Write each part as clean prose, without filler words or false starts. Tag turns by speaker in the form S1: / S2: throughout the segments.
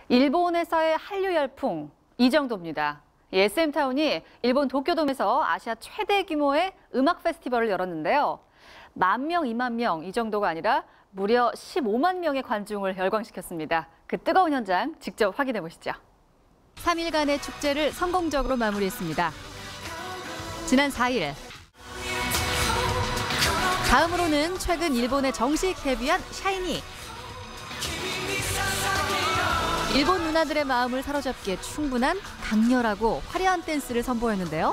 S1: 일본에서의 한류 열풍 이 정도입니다. SM타운이 일본 도쿄돔에서 아시아 최대 규모의 음악 페스티벌을 열었는데요. 10,000명, 20,000명 이 정도가 아니라 무려 15만 명의 관중을 열광시켰습니다. 그 뜨거운 현장 직접 확인해 보시죠. 3일간의 축제를 성공적으로 마무리했습니다. 지난 4일 다음으로는 최근 일본에 정식 데뷔한 샤이니. 일본 누나들의 마음을 사로잡기에 충분한 강렬하고 화려한 댄스를 선보였는데요.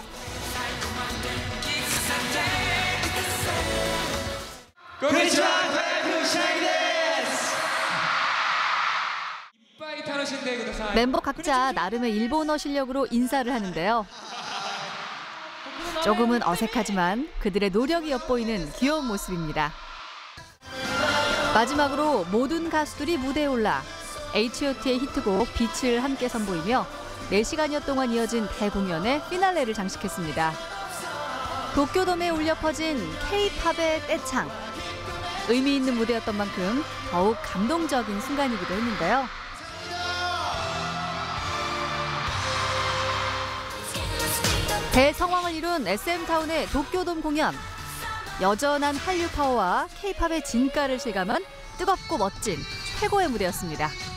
S1: 멤버 각자 나름의 일본어 실력으로 인사를 하는데요. 조금은 어색하지만 그들의 노력이 엿보이는 귀여운 모습입니다. 마지막으로 모든 가수들이 무대에 올라 H.O.T의 히트곡 빛을 함께 선보이며 4시간여 동안 이어진 대공연의 피날레를 장식했습니다. 도쿄돔에 울려 퍼진 K-팝의 떼창. 의미 있는 무대였던 만큼 더욱 감동적인 순간이기도 했는데요. 대성황을 이룬 SM타운의 도쿄돔 공연. 여전한 한류 파워와 K-팝의 진가를 실감한 뜨겁고 멋진 최고의 무대였습니다.